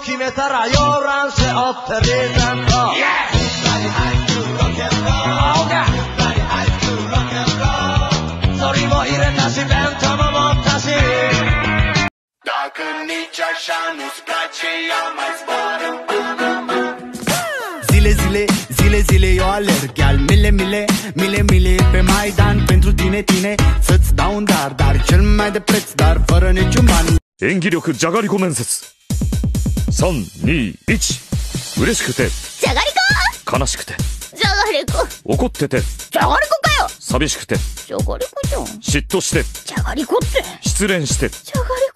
決めたら洋ラン背負ってリーゼント Everybody high to rock and roll Everybody high to rock and roll そりも入れたし弁当も持ったし Dacă nici așa nu-ți place, ia mai zboară. Zile, eu alerg al mile pe Maidan pentru tine, să-ți dau un dar cel mai de preț, dar fără niciun ban. 演技力じゃがりこ面接321嬉しくてじゃがりこ悲しくてじゃがりこ怒っててじゃがりこかよ寂しくてじゃがりこじゃん嫉妬してじゃがりこって失恋してじゃがり